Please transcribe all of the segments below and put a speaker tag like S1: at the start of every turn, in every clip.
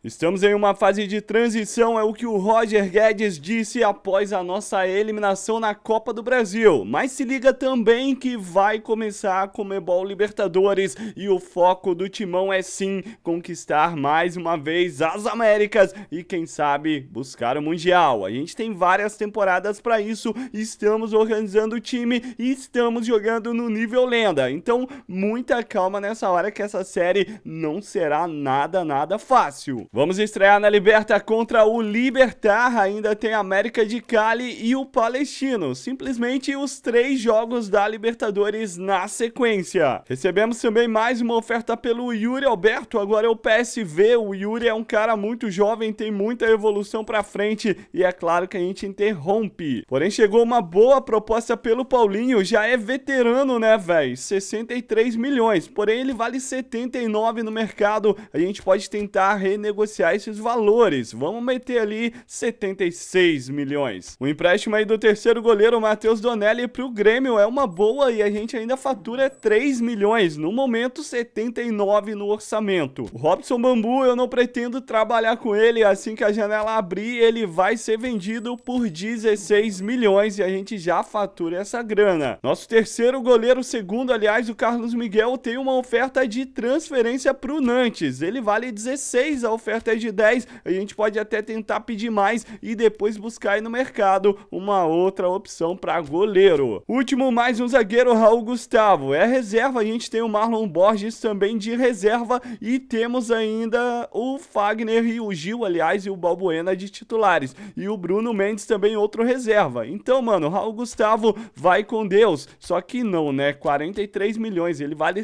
S1: Estamos em uma fase de transição, é o que o Roger Guedes disse após a nossa eliminação na Copa do Brasil. Mas se liga também que vai começar a Conmebol Libertadores e o foco do Timão é sim conquistar mais uma vez as Américas e quem sabe buscar o Mundial. A gente tem várias temporadas para isso, estamos organizando o time e estamos jogando no nível lenda. Então muita calma nessa hora que essa série não será nada fácil. Vamos estrear na Liberta contra o Libertar, ainda tem América de Cali e o Palestino. Simplesmente os 3 jogos da Libertadores na sequência. Recebemos também mais uma oferta pelo Yuri Alberto, agora é o PSV. O Yuri é um cara muito jovem, tem muita evolução pra frente e é claro que a gente interrompe. Porém chegou uma boa proposta pelo Paulinho, já é veterano, né, velho? 63 milhões, porém ele vale 79 no mercado, a gente pode tentar renegociar esses valores. Vamos meter ali 76 milhões. O empréstimo aí do terceiro goleiro, Matheus Donelli, pro Grêmio é uma boa e a gente ainda fatura 3 milhões. No momento, 79 no orçamento. O Robson Bambu, eu não pretendo trabalhar com ele. Assim que a janela abrir, ele vai ser vendido por 16 milhões e a gente já fatura essa grana. Nosso terceiro goleiro, segundo, aliás, o Carlos Miguel, tem uma oferta de transferência pro Nantes. Ele vale 16, a oferta é de 10, a gente pode até tentar pedir mais e depois buscar aí no mercado uma outra opção para goleiro. Último, mais um zagueiro, Raul Gustavo. É reserva, a gente tem o Marlon Borges também de reserva e temos ainda o Fagner e o Gil, aliás, e o Balbuena de titulares. E o Bruno Mendes também outro reserva. Então, mano, Raul Gustavo vai com Deus. Só que não, né? 43 milhões, ele vale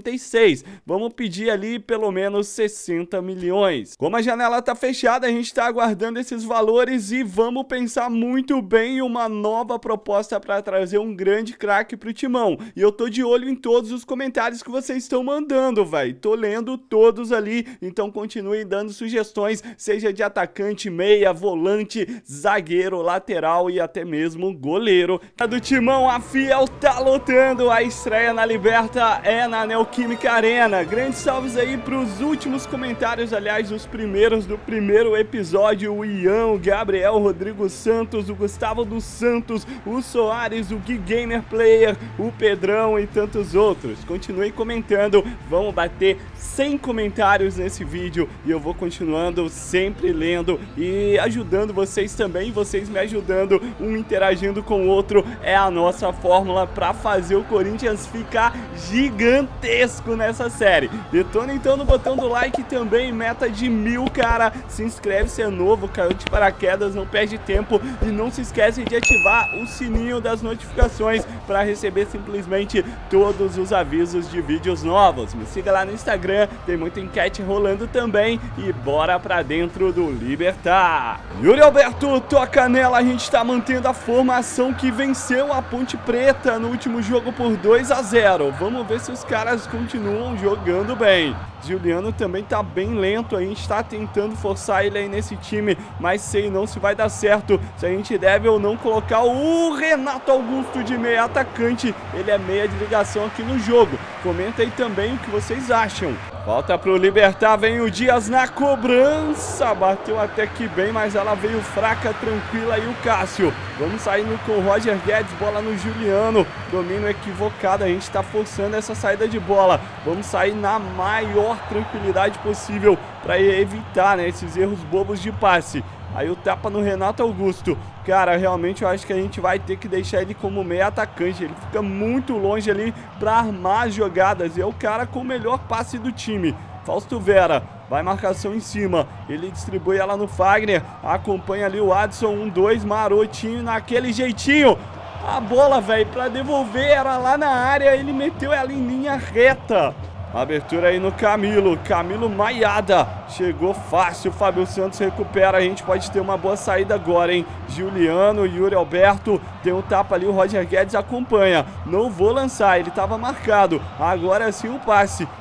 S1: 66. Vamos pedir ali pelo menos 60 milhões. Como a janela tá fechada, a gente tá aguardando esses valores e vamos pensar muito bem em uma nova proposta para trazer um grande craque pro Timão. E eu tô de olho em todos os comentários que vocês estão mandando, velho. Tô lendo todos ali, então continuem dando sugestões, seja de atacante, meia, volante, zagueiro, lateral e até mesmo goleiro. A do Timão, a Fiel tá lotando, a estreia na Liberta é na Neoquímica Arena. Grandes salves aí pros últimos comentários, aliás, os primeiros do primeiro episódio, o Ian, o Gabriel, o Rodrigo Santos, o Gustavo dos Santos, o Soares, o Gui Gamer Player, o Pedrão e tantos outros. Continue comentando, vamos bater 100 comentários nesse vídeo e eu vou continuando sempre lendo e ajudando vocês também, vocês me ajudando, um interagindo com o outro, é a nossa fórmula para fazer o Corinthians ficar gigantesco nessa série. Detona então no botão do like também, meta de 1000, cara. Se inscreve se é novo, caiu de paraquedas, não perde tempo e não se esquece de ativar o sininho das notificações para receber simplesmente todos os avisos de vídeos novos. Me siga lá no Instagram, tem muita enquete rolando também e bora pra dentro do Libertar. Yuri Alberto toca nela, a gente tá mantendo a formação que venceu a Ponte Preta no último jogo por 2-0. Vamos ver se os caras continuam jogando bem. Juliano também tá bem lento, a gente tá tentando forçar ele aí nesse time, mas sei não se vai dar certo, se a gente deve ou não colocar o Renato Augusto de meia atacante, ele é meia de ligação aqui no jogo. Comenta aí também o que vocês acham. Volta pro Libertar, vem o Dias na cobrança, bateu até que bem, mas ela veio fraca, tranquila, e o Cássio. Vamos saindo com o Roger Guedes, bola no Juliano, domínio equivocado, a gente tá forçando essa saída de bola. Vamos sair na maior tranquilidade possível para evitar, né, esses erros bobos de passe. Aí o tapa no Renato Augusto. Cara, realmente eu acho que a gente vai ter que deixar ele como meia atacante. Ele fica muito longe ali para armar as jogadas. E é o cara com o melhor passe do time. Fausto Vera, vai marcação em cima. Ele distribui ela no Fagner. Acompanha ali o Adson, 1-2, marotinho, naquele jeitinho. A bola, velho, para devolver era lá na área. Ele meteu ela em linha reta. Abertura aí no Camilo, Camilo Maiada, chegou fácil, Fábio Santos recupera, a gente pode ter uma boa saída agora, hein? Juliano, Yuri Alberto, tem um tapa ali, o Roger Guedes acompanha, não vou lançar, ele estava marcado, agora sim o passe,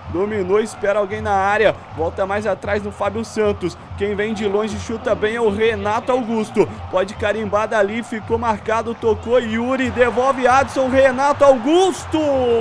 S1: dominou, espera alguém na área, volta mais atrás no Fábio Santos. Quem vem de longe chuta bem é o Renato Augusto. Pode carimbar dali, ficou marcado, tocou Yuri, devolve Adson, Renato Augusto.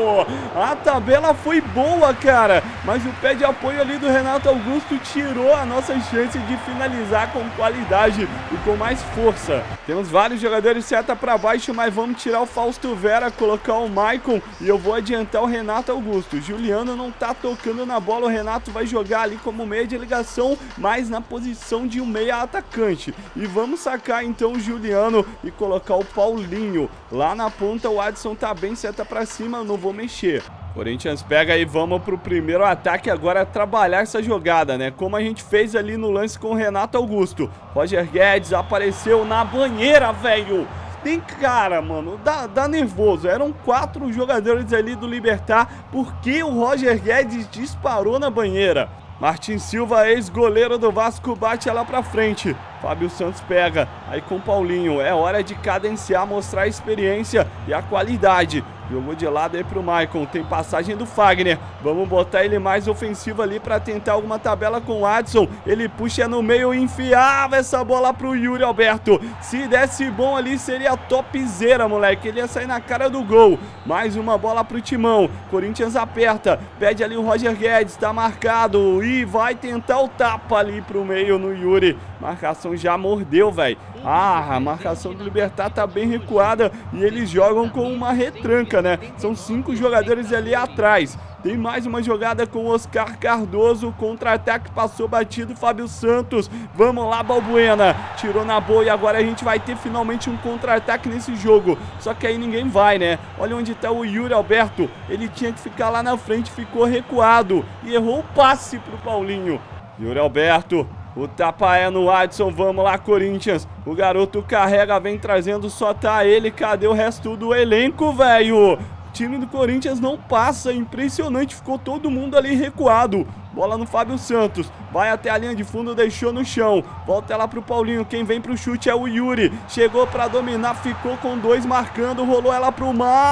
S1: A tabela foi boa, cara, mas o pé de apoio ali do Renato Augusto tirou a nossa chance de finalizar com qualidade e com mais força. Temos vários jogadores seta para baixo, mas vamos tirar o Fausto Vera, colocar o Maicon e eu vou adiantar o Renato Augusto. O Juliano não tá tocando na bola, o Renato vai jogar ali como meia de ligação, mas na posição de um meia atacante. E vamos sacar então o Juliano e colocar o Paulinho. Lá na ponta o Adson tá bem, seta pra cima, eu não vou mexer. Corinthians pega e vamos pro primeiro ataque agora, trabalhar essa jogada, né? Como a gente fez ali no lance com o Renato Augusto. Roger Guedes apareceu na banheira, velho. Tem cara, mano, dá nervoso. Eram 4 jogadores ali do Libertad, porque o Roger Guedes disparou na banheira. Martin Silva, ex-goleiro do Vasco, bate ela pra frente. Fábio Santos pega, aí com o Paulinho. É hora de cadenciar, mostrar a experiência e a qualidade. Jogou de lado aí pro Maicon, tem passagem do Fagner. Vamos botar ele mais ofensivo ali pra tentar alguma tabela com o Adson. Ele puxa no meio, enfiava essa bola pro Yuri Alberto. Se desse bom ali seria topzera, moleque. Ele ia sair na cara do gol. Mais uma bola pro Timão. Corinthians aperta, pede ali o Roger Guedes, tá marcado. E vai tentar o tapa ali pro meio no Yuri. Marcação já mordeu, velho. A marcação do Libertad tá bem recuada e eles jogam com uma retranca, né? São 5 jogadores ali atrás. Tem mais uma jogada com o Oscar Cardoso, contra-ataque, passou batido, Fábio Santos. Vamos lá, Balbuena. Tirou na boa e agora a gente vai ter finalmente um contra-ataque nesse jogo. Só que aí ninguém vai, né? Olha onde tá o Yuri Alberto. Ele tinha que ficar lá na frente, ficou recuado e errou o passe pro Paulinho. Yuri Alberto. O tapa é no Adson, vamos lá, Corinthians. O garoto carrega, vem trazendo, só tá ele. Cadê o resto do elenco, velho? O time do Corinthians não passa, impressionante, ficou todo mundo ali recuado. Bola no Fábio Santos, vai até a linha de fundo, deixou no chão. Volta ela pro Paulinho, quem vem pro chute é o Yuri. Chegou pra dominar, ficou com 2 marcando, rolou ela pro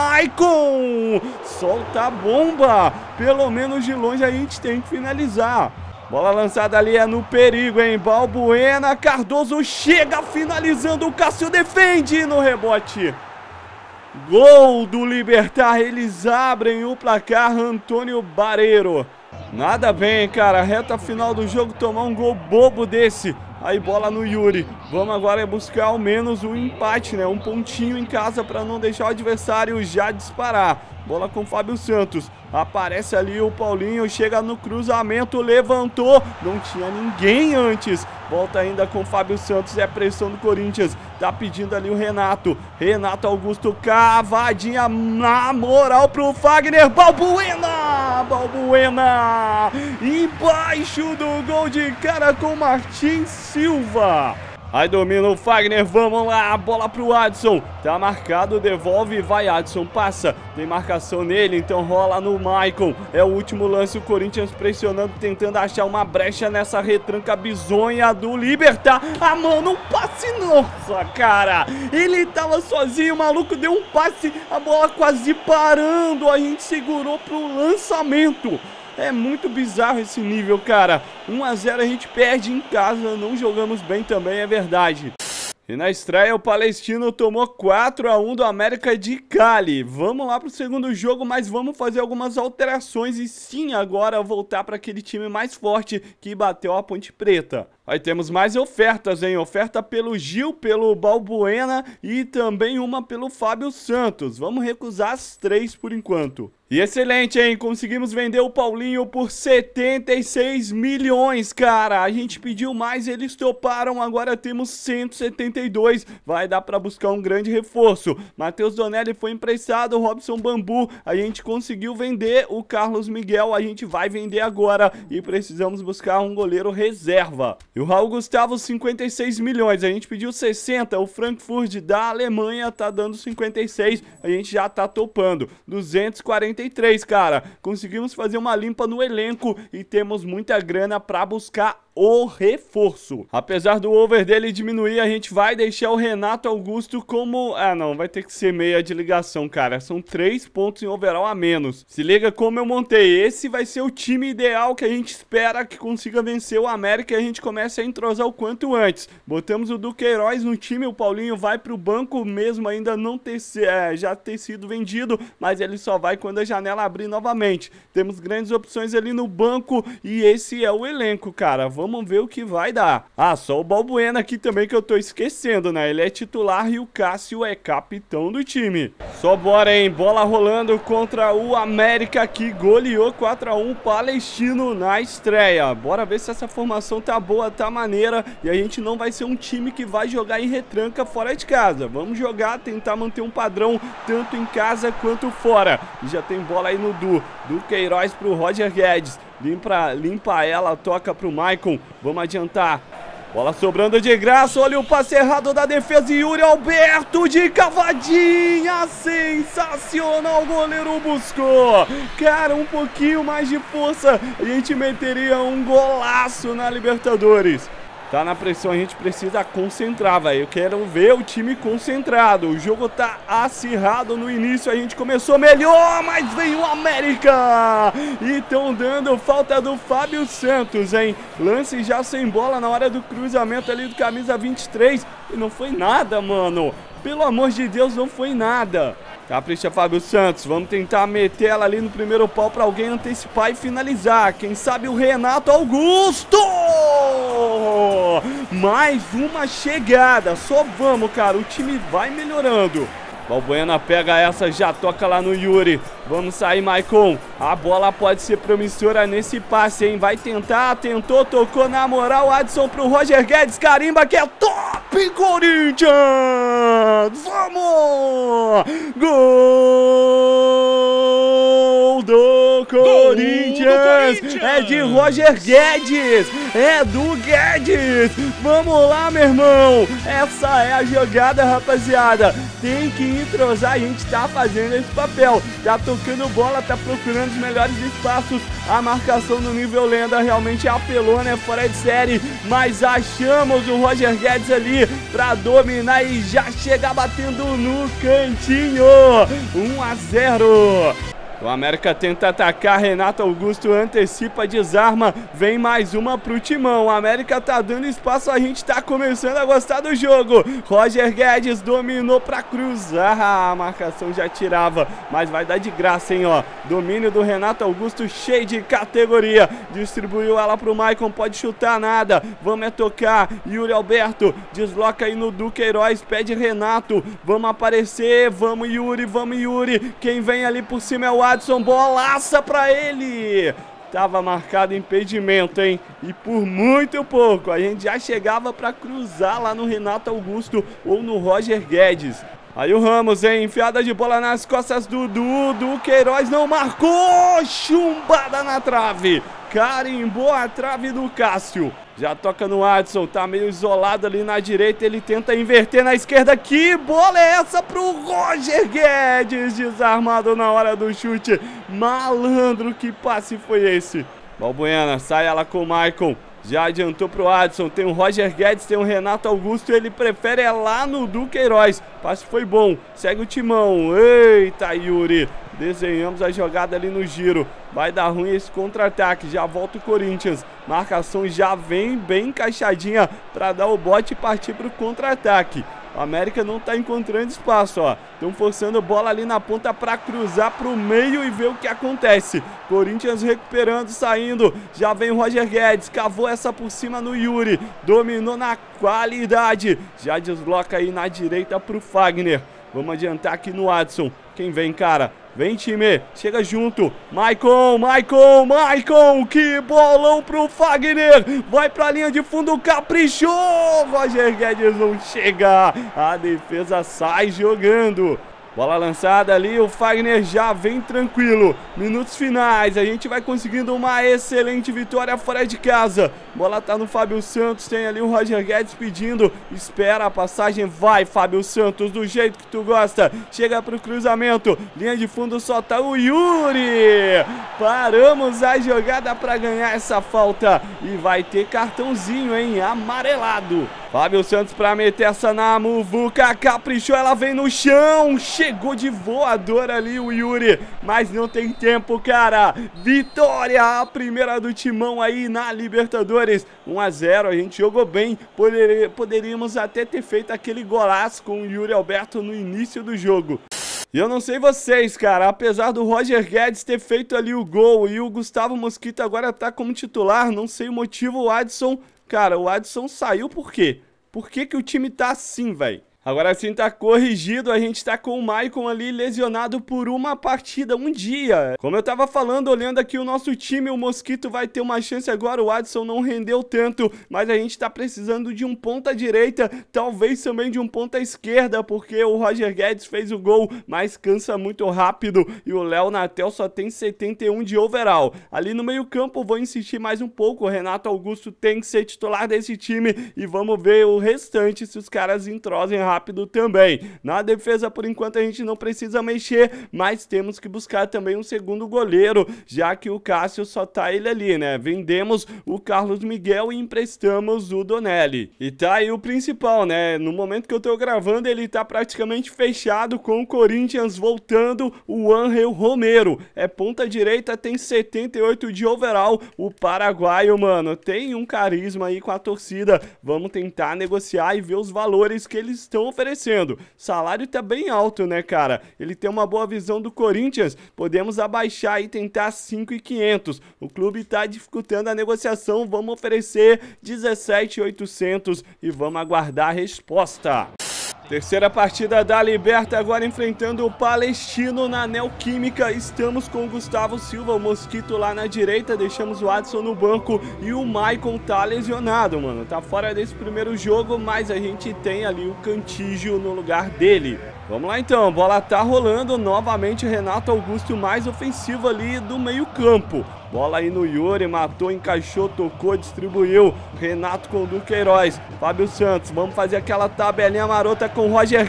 S1: Maicon. Solta a bomba, pelo menos de longe a gente tem que finalizar. Bola lançada ali é no perigo, hein? Balbuena, Cardoso chega finalizando, o Cássio defende no rebote. Gol do Libertad, eles abrem o placar, Antônio Barreiro. Nada bem, cara, reta final do jogo, tomar um gol bobo desse. Aí bola no Yuri, vamos agora buscar ao menos um empate, né? Um pontinho em casa para não deixar o adversário já disparar. Bola com o Fábio Santos, aparece ali o Paulinho, chega no cruzamento, levantou, não tinha ninguém antes. Volta ainda com o Fábio Santos, é pressão do Corinthians, tá pedindo ali o Renato. Renato Augusto, cavadinha na moral pro Fagner, Balbuena! Balbuena! Embaixo do gol de cara com Martin Silva. Aí domina o Fagner, vamos lá, bola pro Adson, tá marcado, devolve, vai Adson, passa, tem marcação nele, então rola no Maicon, é o último lance, o Corinthians pressionando, tentando achar uma brecha nessa retranca bizonha do Libertad. Ah, mano, um passe, nossa, cara, ele tava sozinho, o maluco deu um passe, a bola quase parando, a gente segurou pro lançamento. É muito bizarro esse nível, cara. 1 a 0 a gente perde em casa, não jogamos bem também, é verdade. E na estreia o Palestino tomou 4 a 1 do América de Cali. Vamos lá pro segundo jogo, mas vamos fazer algumas alterações e sim, agora voltar para aquele time mais forte que bateu a Ponte Preta. Aí temos mais ofertas, hein? Oferta pelo Gil, pelo Balbuena e também uma pelo Fábio Santos. Vamos recusar as 3 por enquanto. E excelente, hein? Conseguimos vender o Paulinho por 76 milhões, cara. A gente pediu mais, eles toparam. Agora temos 172. Vai dar pra buscar um grande reforço. Matheus Donelli foi emprestado, Robson Bambu. A gente conseguiu vender o Carlos Miguel. A gente vai vender agora e precisamos buscar um goleiro reserva. E o Raul Gustavo, 56 milhões. A gente pediu 60. O Frankfurt da Alemanha tá dando 56. A gente já tá topando. 243, cara. Conseguimos fazer uma limpa no elenco e temos muita grana pra buscar o reforço. Apesar do over dele diminuir, a gente vai deixar o Renato Augusto como... Ah, não, vai ter que ser meia de ligação, cara. São 3 pontos em overall a menos. Se liga como eu montei. Esse vai ser o time ideal que a gente espera que consiga vencer o América e a gente comece a entrosar o quanto antes. Botamos o Duqueiroz no time, o Paulinho vai pro banco, mesmo ainda não ter, já ter sido vendido, mas ele só vai quando a janela abrir novamente. Temos grandes opções ali no banco e esse é o elenco, cara. Vamos ver o que vai dar. Ah, só o Balbuena aqui também que eu tô esquecendo, né? Ele é titular e o Cássio é capitão do time. Só bora, hein? Bola rolando contra o América que goleou 4-1 Palestino na estreia. Bora ver se essa formação tá boa, tá maneira e a gente não vai ser um time que vai jogar em retranca fora de casa. Vamos jogar, tentar manter um padrão tanto em casa quanto fora. E já tem bola aí no Duqueiroz pro Roger Guedes. Limpa ela, toca pro Maicon. Vamos adiantar. Bola sobrando de graça, olha o passe errado da defesa e Yuri Alberto de cavadinha, sensacional, o goleiro buscou, cara, um pouquinho mais de força, a gente meteria um golaço na Libertadores. Tá na pressão, a gente precisa concentrar, velho. Eu quero ver o time concentrado. O jogo tá acirrado no início. A gente começou melhor, mas veio o América. E estão dando falta do Fábio Santos, hein? Lance já sem bola na hora do cruzamento ali do camisa 23. E não foi nada, mano. Pelo amor de Deus, não foi nada. Capricha Fábio Santos, vamos tentar meter ela ali no primeiro pau para alguém antecipar e finalizar. Quem sabe o Renato Augusto! Mais uma chegada, só vamos, cara, o time vai melhorando. Balbuena pega essa, já toca lá no Yuri. Vamos sair, Maicon. A bola pode ser promissora nesse passe, hein? Vai tentar, tentou, tocou na moral. Adson pro Roger Guedes, carimba que é top, Corinthians! Vamos! Gol do Corinthians! É de Roger Guedes! É do Guedes! Vamos lá, meu irmão! Essa é a jogada, rapaziada! Tem que entrosar, a gente tá fazendo esse papel. Tá tocando bola, tá procurando os melhores espaços. A marcação no nível lenda realmente apelou, né? Fora de série. Mas achamos o Roger Guedes ali pra dominar e já chegar batendo no cantinho. 1-0. O América tenta atacar, Renato Augusto antecipa, desarma, vem mais uma pro Timão. O América tá dando espaço, a gente tá começando a gostar do jogo. Roger Guedes dominou pra cruzar, a marcação já tirava, mas vai dar de graça, hein, ó. Domínio do Renato Augusto, cheio de categoria. Distribuiu ela pro Maicon, pode chutar nada. Vamos tocar, Yuri Alberto, desloca aí no Duqueiroz, pede Renato. Vamos aparecer, vamos Yuri. Quem vem ali por cima é o Adson, bolaça pra ele. Tava marcado impedimento, hein? E por muito pouco, a gente já chegava pra cruzar lá no Renato Augusto ou no Roger Guedes. Aí o Ramos, hein? Enfiada de bola nas costas do Duqueiroz, não marcou! Chumbada na trave. Carimbou a trave do Cássio. Já toca no Adson, tá meio isolado ali na direita, ele tenta inverter na esquerda. Que bola é essa pro Roger Guedes? Desarmado na hora do chute. Malandro, que passe foi esse? Balbuena, sai ela com o Maicon. Já adiantou pro Adson, tem o Roger Guedes, tem o Renato Augusto, ele prefere é lá no Duqueiroz. Passe foi bom, segue o Timão. Eita, Yuri. Desenhamos a jogada ali no giro. Vai dar ruim esse contra-ataque. Já volta o Corinthians. Marcação já vem bem encaixadinha para dar o bote e partir para o contra-ataque. O América não tá encontrando espaço, ó. Estão forçando bola ali na ponta para cruzar pro meio e ver o que acontece. Corinthians recuperando, saindo. Já vem o Roger Guedes. Cavou essa por cima no Yuri. Dominou na qualidade. Já desloca aí na direita pro Fagner. Vamos adiantar aqui no Adson. Quem vem, cara? Vem, time, chega junto. Maicon, que bolão pro Fagner. Vai pra linha de fundo, caprichou. Roger Guedes não chega. A defesa sai jogando. Bola lançada ali, o Fagner já vem tranquilo. Minutos finais, a gente vai conseguindo uma excelente vitória fora de casa. Bola tá no Fábio Santos, tem ali o Roger Guedes pedindo. Espera a passagem, vai Fábio Santos, do jeito que tu gosta. Chega pro cruzamento, linha de fundo, só tá o Yuri. Paramos a jogada pra ganhar essa falta. E vai ter cartãozinho, hein, amarelado. Fábio Santos pra meter essa na muvuca, caprichou, ela vem no chão, chegou de voador ali o Yuri, mas não tem tempo, cara. Vitória, a primeira do Timão aí na Libertadores, 1 a 0, a gente jogou bem, poderíamos até ter feito aquele golaço com o Yuri Alberto no início do jogo. E eu não sei vocês, cara, apesar do Roger Guedes ter feito ali o gol e o Gustavo Mosquito agora tá como titular, não sei o motivo, o Adson... Cara, o Adson saiu por quê? Por que que o time tá assim, velho? Agora sim tá corrigido, a gente tá com o Maicon ali lesionado por uma partida, um dia. Como eu tava falando, olhando aqui o nosso time, o Mosquito vai ter uma chance agora, o Adson não rendeu tanto, mas a gente tá precisando de um ponta direita, talvez também de um ponta esquerda, porque o Roger Guedes fez o gol, mas cansa muito rápido e o Léo Natel só tem 71 de overall. Ali no meio campo vou insistir mais um pouco, o Renato Augusto tem que ser titular desse time e vamos ver o restante se os caras entrosem rápido também. Na defesa, por enquanto, a gente não precisa mexer, mas temos que buscar também um segundo goleiro, já que o Cássio só tá ele ali, né? Vendemos o Carlos Miguel e emprestamos o Donelli. E tá aí o principal, né? No momento que eu tô gravando, ele tá praticamente fechado com o Corinthians voltando o Ángel Romero. É ponta direita, tem 78 de overall. O paraguaio, mano, tem um carisma aí com a torcida. Vamos tentar negociar e ver os valores que eles estão oferecendo. Salário tá bem alto, né, cara? Ele tem uma boa visão do Corinthians. Podemos abaixar e tentar 5.500. O clube tá dificultando a negociação. Vamos oferecer 17.800 e vamos aguardar a resposta. Terceira partida da Liberta, agora enfrentando o Palestino na Neoquímica. Estamos com o Gustavo Silva, o Mosquito lá na direita, deixamos o Adson no banco e o Maicon tá lesionado, mano. Tá fora desse primeiro jogo, mas a gente tem ali o Cantígio no lugar dele. Vamos lá então, bola tá rolando, novamente Renato Augusto mais ofensivo ali do meio campo. Bola aí no Yuri, matou, encaixou, tocou, distribuiu. Renato com o Duqueiroz, Fábio Santos, vamos fazer aquela tabelinha marota com o Roger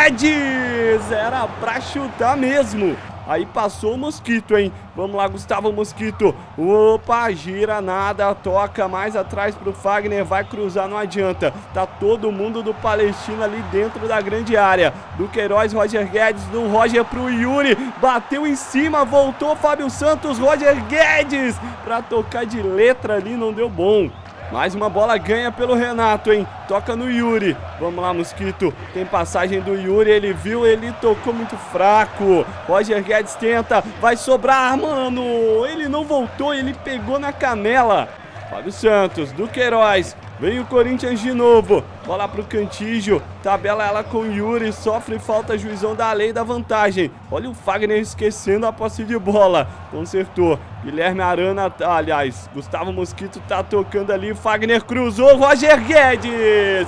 S1: Guedes. Era pra chutar mesmo. Aí passou o Mosquito, hein? Vamos lá, Gustavo Mosquito. Opa, gira nada, toca mais atrás pro Fagner, vai cruzar, não adianta. Tá todo mundo do Palestino ali dentro da grande área. Duqueiroz, Roger Guedes, do Roger pro Yuri. Bateu em cima, voltou Fábio Santos, Roger Guedes. Pra tocar de letra ali, não deu bom. Mais uma bola ganha pelo Renato, hein? Toca no Yuri. Vamos lá, Mosquito. Tem passagem do Yuri, ele viu, ele tocou muito fraco. Roger Guedes tenta, vai sobrar, mano. Ele não voltou, ele pegou na canela. Fábio Santos, Duqueiroz. Vem o Corinthians de novo. Bola pro Cantígio. Tabela ela com o Yuri. Sofre falta, juizão da lei da vantagem. Olha o Fagner esquecendo a posse de bola. Consertou. Guilherme Arana, aliás, Gustavo Mosquito tá tocando ali. Fagner cruzou. Roger Guedes.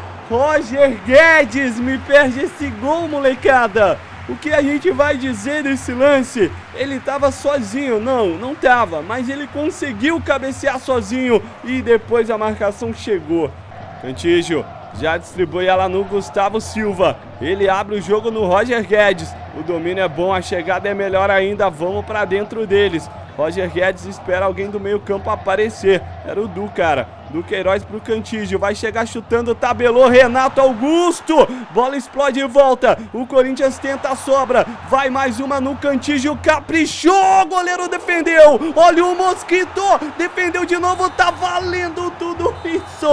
S1: Roger Guedes me perde esse gol, molecada. O que a gente vai dizer desse lance? Ele tava sozinho, não tava, mas ele conseguiu cabecear sozinho e depois a marcação chegou. Cantígio já distribui ela no Gustavo Silva, ele abre o jogo no Roger Guedes, o domínio é bom, a chegada é melhor ainda, vamos pra dentro deles. Roger Guedes espera alguém do meio campo aparecer, era o Du, cara. Duqueiroz pro Cantígio, vai chegar chutando, tabelou, Renato Augusto, bola explode e volta, o Corinthians tenta a sobra, vai mais uma no Cantígio, caprichou, goleiro defendeu, olha o Mosquito, defendeu de novo, tá valendo tudo isso,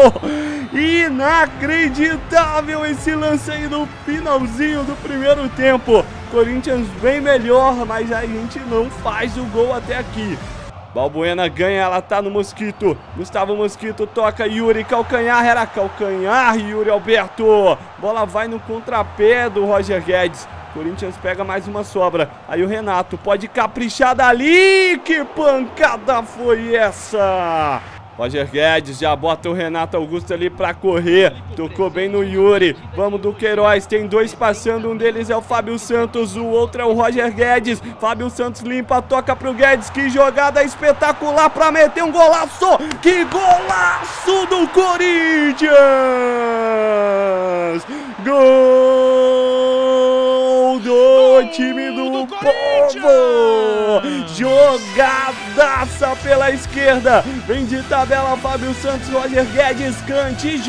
S1: inacreditável esse lance aí no finalzinho do primeiro tempo, Corinthians bem melhor, mas a gente não faz o gol até aqui. Balbuena ganha, ela tá no Mosquito. Gustavo Mosquito toca, Yuri, calcanhar, era calcanhar, Yuri Alberto. Bola vai no contrapé do Roger Guedes. Corinthians pega mais uma sobra. Aí o Renato pode caprichar dali. Que pancada foi essa? Roger Guedes já bota o Renato Augusto ali pra correr. Tocou bem no Yuri. Vamos do Queiroz. Tem dois passando. Um deles é o Fábio Santos. O outro é o Roger Guedes. Fábio Santos limpa. Toca pro Guedes. Que jogada espetacular pra meter um golaço. Que golaço do Corinthians. Gol do time do povo. Jogadaça pela esquerda. Vem de tabela Fábio Santos, Roger Guedes, Cantígio,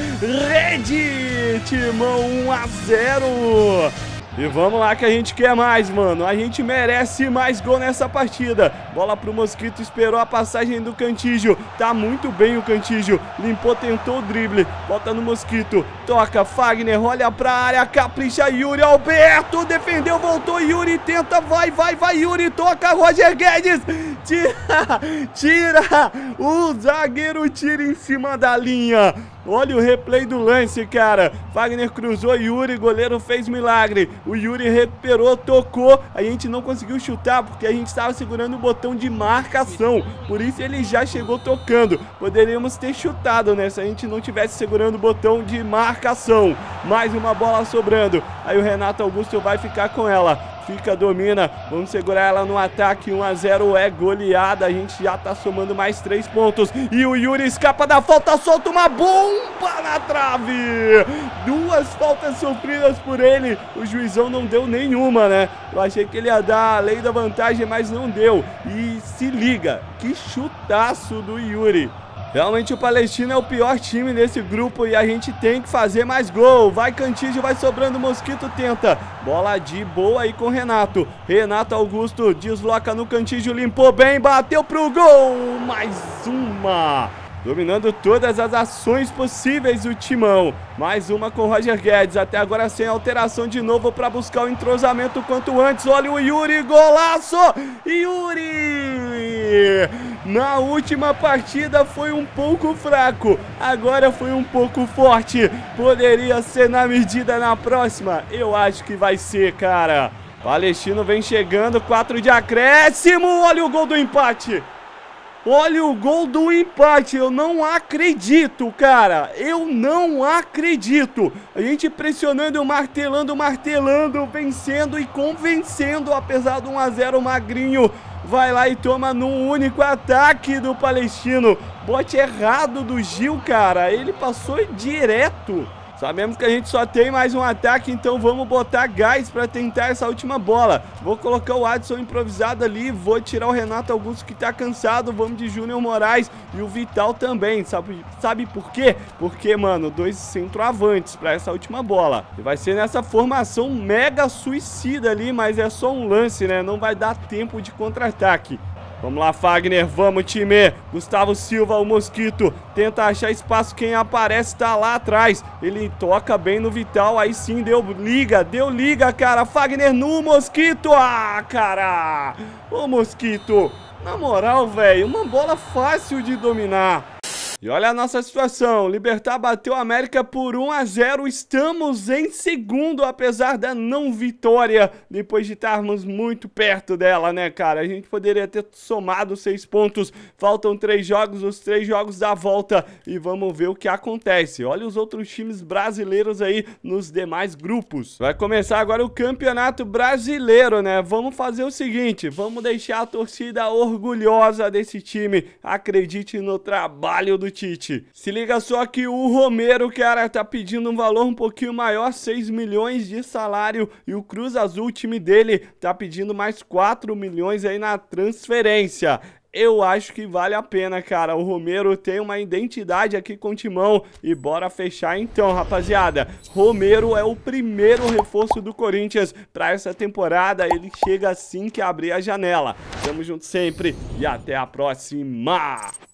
S1: rede, Timão 1-0. E vamos lá que a gente quer mais, mano. A gente merece mais gol nessa partida. Bola pro Mosquito, esperou a passagem do Cantígio. Tá muito bem o Cantígio. Limpou, tentou o drible. Bota no Mosquito. Toca, Fagner, olha pra área, capricha, Yuri Alberto. Defendeu, voltou, Yuri, tenta, vai, Yuri, toca, Roger Guedes. Tira. O zagueiro tira em cima da linha. Olha o replay do lance, cara. Fagner cruzou, Yuri, goleiro fez milagre. O Yuri recuperou, tocou. A gente não conseguiu chutar porque a gente estava segurando o botão de marcação. Por isso ele já chegou tocando. Poderíamos ter chutado, né? Se a gente não tivesse segurando o botão de marcação. Mais uma bola sobrando. Aí o Renato Augusto vai ficar com ela. Fica, domina, vamos segurar ela no ataque, 1-0 é goleada, a gente já tá somando mais 3 pontos, e o Yuri escapa da falta, solta uma bomba na trave, 2 faltas sofridas por ele, o juizão não deu nenhuma, né, eu achei que ele ia dar a lei da vantagem, mas não deu, e se liga, que chutaço do Yuri. Realmente o Palestino é o pior time desse grupo e a gente tem que fazer mais gol. Vai Cantígio, vai sobrando, Mosquito tenta. Bola de boa aí com o Renato. Renato Augusto desloca no Cantígio, limpou bem, bateu pro gol. Mais uma. Dominando todas as ações possíveis o Timão. Mais uma com o Roger Guedes. Até agora sem alteração de novo para buscar o entrosamento quanto antes. Olha o Yuri, golaço! Yuri! Na última partida foi um pouco fraco. Agora foi um pouco forte. Poderia ser na medida na próxima. Eu acho que vai ser, cara. Palestino vem chegando, 4 de acréscimo. Olha o gol do empate. Olha o gol do empate, eu não acredito, cara, eu não acredito. A gente pressionando, martelando, vencendo e convencendo, apesar do 1-0, o Magrinho vai lá e toma num único ataque do Palestino. Bote errado do Gil, cara, ele passou direto. Sabemos que a gente só tem mais um ataque, então vamos botar gás para tentar essa última bola. Vou colocar o Adson improvisado ali, vou tirar o Renato Augusto que tá cansado, vamos de Júnior Moraes e o Vital também. Sabe por quê? Porque, mano, 2 centroavantes para essa última bola. E vai ser nessa formação mega suicida ali, mas é só um lance, né? Não vai dar tempo de contra-ataque. Vamos lá, Fagner, vamos, time. Gustavo Silva, o Mosquito, tenta achar espaço, quem aparece tá lá atrás. Ele toca bem no Vital, aí sim, deu liga, cara. Fagner no Mosquito, ah, cara. Ô, Mosquito, na moral, velho, uma bola fácil de dominar. E olha a nossa situação, Libertad bateu a América por 1-0, estamos em segundo, apesar da não vitória, depois de estarmos muito perto dela, né, cara? A gente poderia ter somado 6 pontos, faltam 3 jogos, os 3 jogos da volta, e vamos ver o que acontece. Olha os outros times brasileiros aí nos demais grupos. Vai começar agora o Campeonato Brasileiro, né? Vamos fazer o seguinte, vamos deixar a torcida orgulhosa desse time, acredite no trabalho do Tite. Se liga só que o Romero, cara, tá pedindo um valor um pouquinho maior, 6 milhões de salário, e o Cruz Azul, o time dele, tá pedindo mais 4 milhões aí na transferência. Eu acho que vale a pena, cara. O Romero tem uma identidade aqui com o Timão. E bora fechar então, rapaziada. Romero é o primeiro reforço do Corinthians para essa temporada. Ele chega assim que abrir a janela. Tamo junto sempre e até a próxima.